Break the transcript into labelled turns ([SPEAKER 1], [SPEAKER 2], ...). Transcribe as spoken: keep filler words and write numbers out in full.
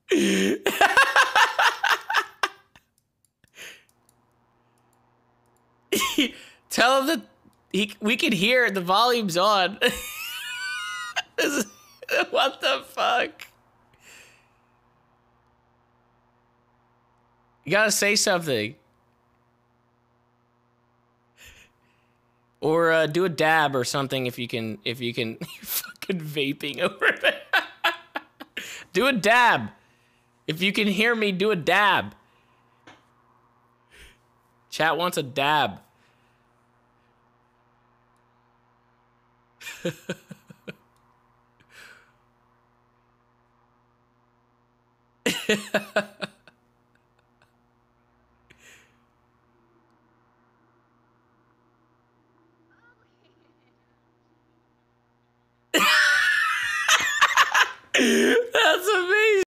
[SPEAKER 1] Tell him that he, we can hear the volume's on. This is, what the fuck? You gotta say something. Or uh, do a dab or something if you can, if you can. You're fucking vaping over there. Do a dab. If you can hear me, do a dab. Chat wants a dab.